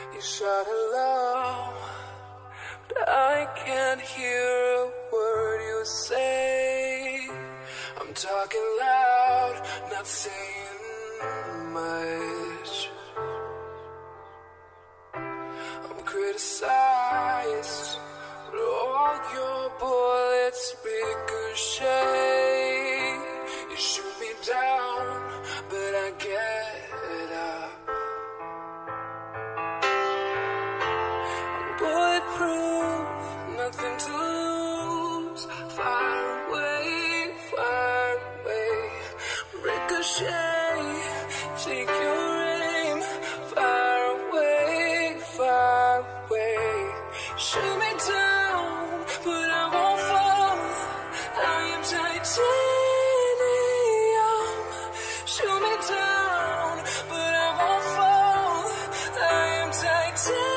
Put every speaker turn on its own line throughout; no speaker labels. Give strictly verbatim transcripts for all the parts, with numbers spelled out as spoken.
You shout aloud, but I can't hear a word you say. I'm talking loud, not saying much. I'm criticized, but all your bullets ricochet. You shoot me down, but I get up. Bulletproof, nothing to lose. Fire away, fire away. Ricochet, take your aim. Fire away, fire away. Shoot me down, but I won't fall. I am titanium. Shoot me down, but I won't fall. I am titanium.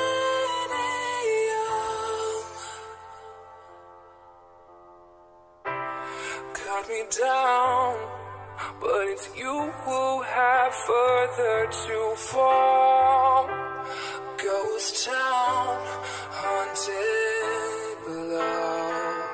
Cut me down, but it's you who have further to fall. Ghost town, haunted below.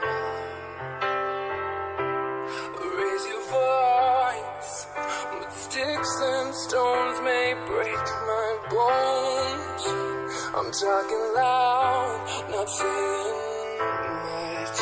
Raise your voice, but sticks and stones may break my bones. I'm talking loud, not saying much.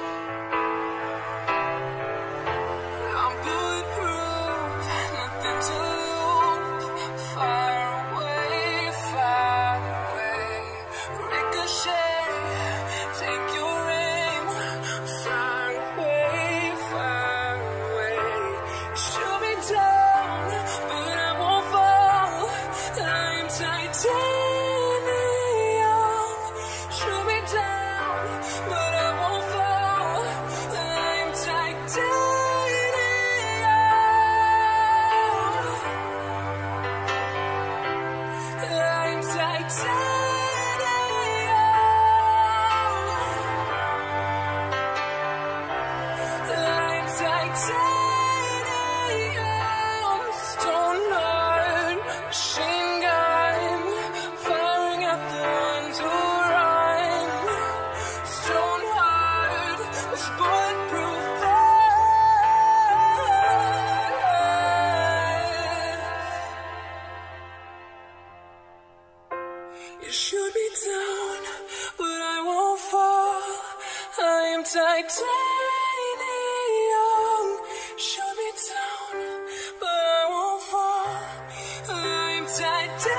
I'm bulletproof, nothing to lose. Fire away, fire away. Ricochet, take your aim. Fire away, fire away. Shoot me down, but I won't fall. I'm titanium. Shoot me down, but I won't fall. I'm titanium. I'm titanium. I'm titanium. Stone heart, machine gun, firing at the ones who run. Stone heart, this bulletproof vest. You shoot me down, but I won't fall. I am titanium. Shoot me down, but I won't fall. I'm titanium.